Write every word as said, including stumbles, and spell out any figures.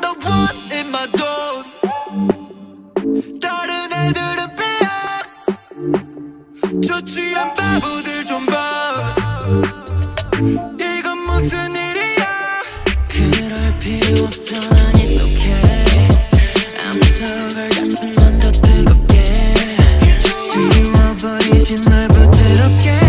the one in my dose. 다른 애들은 삐약 저 취한 바보들 좀 봐. 이건 무슨 일이야. 그럴 필요 없어 난 it's okay. I'm sober 가슴만 더 뜨겁게 지워버리지 널 부드럽게.